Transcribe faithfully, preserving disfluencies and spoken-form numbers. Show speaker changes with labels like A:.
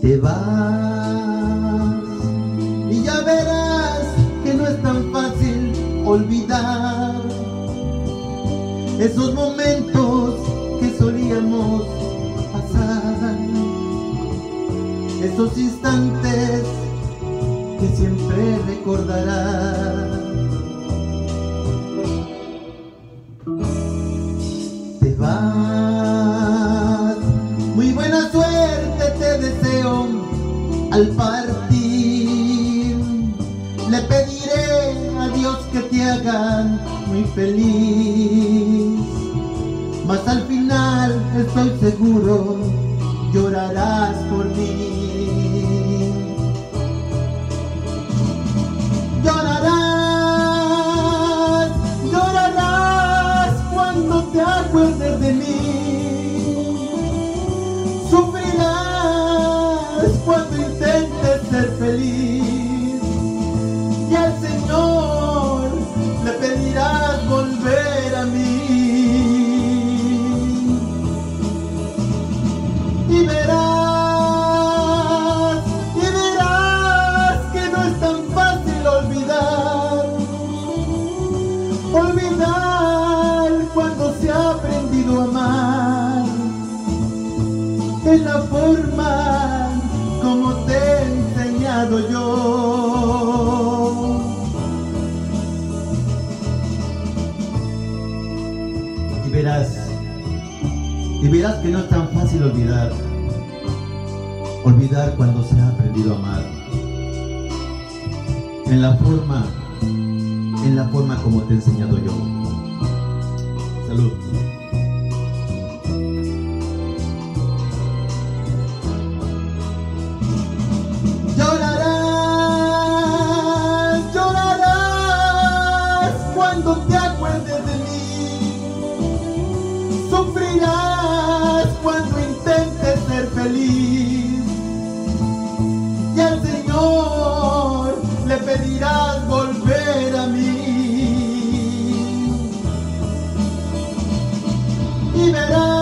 A: Te vas y ya verás que no es tan fácil olvidar esos momentos que solíamos pasar, esos instantes que siempre recordarás. Te vas, muy buena suerte te deseo al partir. Le pediré a Dios que te haga muy feliz, mas al final estoy seguro llorarás por mí. Llorarás, llorarás cuando te acuerdes de mí. Sufrirás cuando intentes ser feliz, y al Señor le pedirás volver a mí. Y verás, y verás que no es tan fácil olvidar, olvidar cuando se ha aprendido a amar, en la forma como te he enseñado yo. Y verás, y verás que no es tan fácil olvidar, olvidar cuando se ha aprendido a amar, en la forma, en la forma como te he enseñado yo. Salud. Llorarás, llorarás cuando te acuerdes de mí. Sufrirás cuando intentes ser feliz, y al Señor le pedirás volver a mí. Y verás